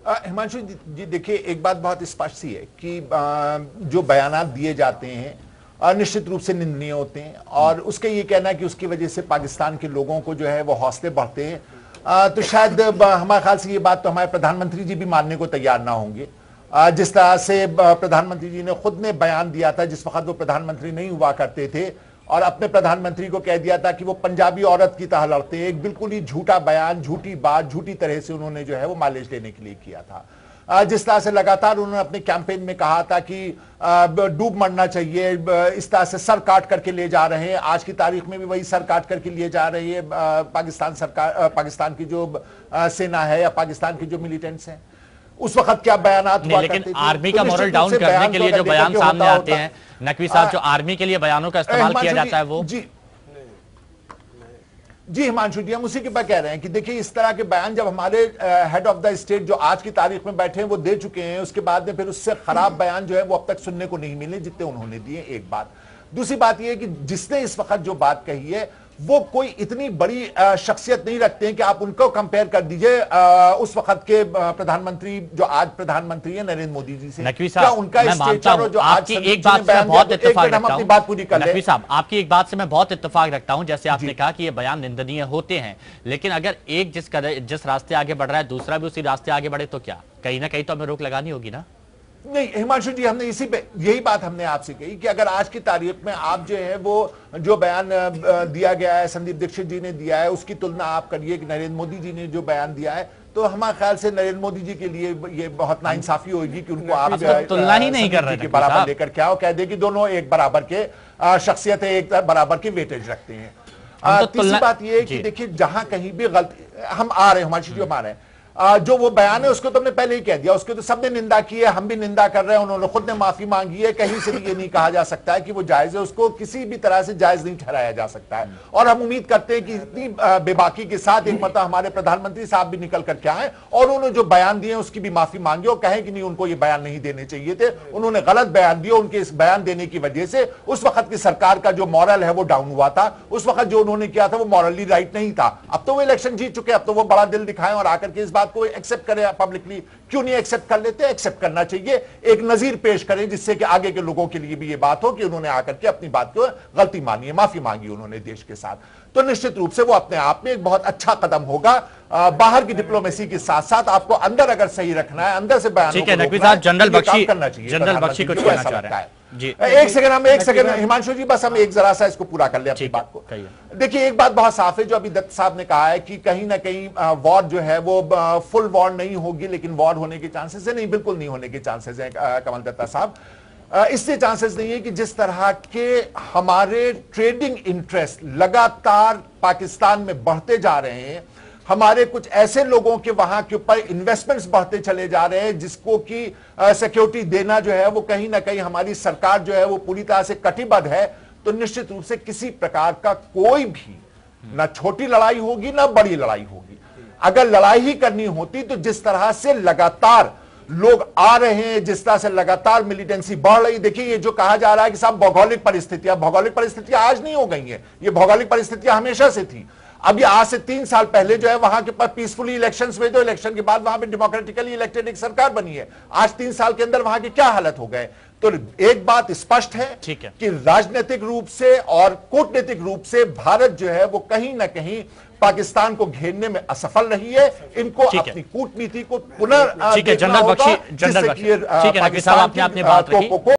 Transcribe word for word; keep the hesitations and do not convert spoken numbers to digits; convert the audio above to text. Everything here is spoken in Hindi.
हिमांशु जी देखिए, एक बात बहुत स्पष्ट सी है कि जो बयानात दिए जाते हैं निश्चित रूप से निंदनीय होते हैं, और उसका ये कहना है कि उसकी वजह से पाकिस्तान के लोगों को जो है वो हौसले बढ़ते हैं, तो शायद हमारे ख्याल से ये बात तो हमारे प्रधानमंत्री जी भी मानने को तैयार ना होंगे। जिस तरह से प्रधानमंत्री जी ने खुद ने बयान दिया था जिस वक्त वो प्रधानमंत्री नहीं हुआ करते थे, और अपने प्रधानमंत्री को कह दिया था कि वो पंजाबी औरत की तरह लड़ते हैं। एक बिल्कुल ही झूठा बयान, झूठी बात, झूठी तरह से उन्होंने जो है वो माइलेज लेने के लिए किया था। जिस तरह से लगातार उन्होंने अपने कैंपेन में कहा था कि डूब मरना चाहिए, इस तरह से सर काट करके ले जा रहे हैं। आज की तारीख में भी वही सर काट करके लिए जा रही है पाकिस्तान सरकार, पाकिस्तान की जो सेना है या पाकिस्तान के जो मिलिटेंट्स हैं। उस वक्त क्या बयानात हुआ लेकिन आर्मी का मोरल डाउन करने के लिए जो बयान सामने आते हैं नकवी साहब, जो आर्मी के लिए बयानों का इस्तेमाल किया जाता है वो जी जी हिमांशु जी, हम उसी के बाद कह रहे हैं कि देखिए इस तरह के बयान जब हमारे हेड ऑफ द स्टेट जो आज की तारीख में बैठे हैं वो दे चुके हैं, उसके बाद में फिर उससे खराब बयान जो है वो अब तक सुनने को नहीं मिले जितने उन्होंने दिए। एक बात। दूसरी बात यह है कि जिसने इस वक्त जो बात कही है वो कोई इतनी बड़ी शख्सियत नहीं रखते हैं कि आप उनको कंपेयर कर दीजिए उस वक्त के प्रधानमंत्री जो आज प्रधानमंत्री है नरेंद्र मोदी जी से। नकवी साहब, उनका मैं मानता हूं जो आपकी एक बात से मैं बहुत इत्तेफाक रखता हूं। बात पूरी कर नकवी साहब, आपकी एक बात से मैं बहुत इत्तेफाक रखता हूं, जैसे आपने कहा कि ये बयान निंदनीय होते हैं, लेकिन अगर एक जिस जिस रास्ते आगे बढ़ रहा है दूसरा भी उसी रास्ते आगे बढ़े तो क्या कहीं ना कहीं तो हमें रोक लगानी होगी ना? नहीं हिमांशु जी, हमने इसी पे यही बात हमने आपसे कही कि अगर आज की तारीख में आप जो है वो जो बयान दिया गया है, संदीप दीक्षित जी ने दिया है, उसकी तुलना आप करिए कि नरेंद्र मोदी जी ने जो बयान दिया है, तो हमारे ख्याल से नरेंद्र मोदी जी के लिए ये बहुत नाइंसाफी होगी कि उनको आप तुलना ही नहीं कर रहे के बराबर लेकर क्या हो, कह दे कि दोनों एक बराबर के शख्सियत है, एक बराबर की वेटेज रखते हैं। तीसरी बात ये है कि देखिए जहां कहीं भी गलती हम आ रहे हैं हिमांशु जी, हम आ रहे हैं जो वो बयान है उसको तो हमने पहले ही कह दिया, उसके तो सबने निंदा की है, हम भी निंदा कर रहे हैं, उन्होंने खुद ने माफी मांगी है। कहीं से भी ये नहीं कहा जा सकता है कि वो जायज है, उसको किसी भी तरह से जायज नहीं ठहराया जा सकता है। और हम उम्मीद करते हैं कि इतनी बेबाकी के साथ एक मतलब हमारे प्रधानमंत्री साहब भी निकल करके आए और उन्होंने जो बयान दिए उसकी भी माफी मांगी और कहें कि नहीं उनको ये बयान नहीं देने चाहिए थे, उन्होंने गलत बयान दिए, उनके इस बयान देने की वजह से उस वक्त की सरकार का जो मॉरल है वो डाउन हुआ था। उस वक्त जो उन्होंने किया था वो मॉरली राइट नहीं था। अब तो वो इलेक्शन जीत चुके, अब तो वो बड़ा दिल दिखाएं और आकर के इस बात को एक्सेप्ट करें पब्लिकली। क्यों नहीं एक्सेप्ट कर लेते? एक्सेप्ट करना चाहिए, एक नजीर पेश करें जिससे कि आगे के लोगों के लिए भी ये बात हो कि उन्होंने आकर के अपनी बात को गलती मानी है, माफी मांगी उन्होंने देश के साथ। तो निश्चित रूप से वो अपने आप में एक बहुत अच्छा कदम होगा। बाहर की डिप्लोमेसी के साथ साथ आपको अंदर अगर सही रखना है, अंदर से बयान ठीक है नकवी साहब, जनरल बख्शी करना चाहिए। जनरल बख्शी कुछ कहना चाह रहे हैं जी। एक सेकंड हम एक सेकंड हिमांशु जी, बस हम एक जरा सा इसको पूरा कर ले अपनी बात को। देखिए एक बात बहुत साफ है जो अभी दत्त साहब ने कहा है कि कहीं ना कहीं वॉर जो है वो फुल वॉर नहीं होगी, लेकिन वॉर होने के चांसेस है। नहीं, बिल्कुल नहीं होने के चांसेस है कमल दत्ता साहब। इससे चांसेस नहीं है कि जिस तरह के हमारे ट्रेडिंग इंटरेस्ट लगातार पाकिस्तान में बढ़ते जा रहे हैं, हमारे कुछ ऐसे लोगों के वहां के ऊपर इन्वेस्टमेंट्स बढ़ते चले जा रहे हैं जिसको कि सिक्योरिटी देना जो है वो कहीं ना कहीं हमारी सरकार जो है वो पूरी तरह से कटिबद्ध है। तो निश्चित रूप से किसी प्रकार का कोई भी ना छोटी लड़ाई होगी ना बड़ी लड़ाई होगी। अगर लड़ाई ही करनी होती तो जिस तरह से लगातार लोग आ रहे हैं, जिस तरह से लगातार मिलिटेंसी बढ़ रही, देखिए ये जो कहा जा रहा है कि साहब भौगोलिक परिस्थितियां, भौगोलिक परिस्थितियां आज नहीं हो गई हैं, ये भौगोलिक परिस्थितियां हमेशा से थी। अभी आज से तीन साल पहले जो है वहां के पास पीसफुली इलेक्शंस हुए, तो इलेक्शन के बाद वहां पे डेमोक्रेटिकली इलेक्टेड एक सरकार बनी है। आज तीन साल के अंदर वहां के क्या हालत हो गए? तो एक बात स्पष्ट है, है कि राजनीतिक रूप से और कूटनीतिक रूप से भारत जो है वो कहीं ना कहीं पाकिस्तान को घेरने में असफल रही है। इनको अपनी कूटनीति को पुनः जनरल बख्शी जनरल बख्शी ठीक है, आपने अपनी बात रखी।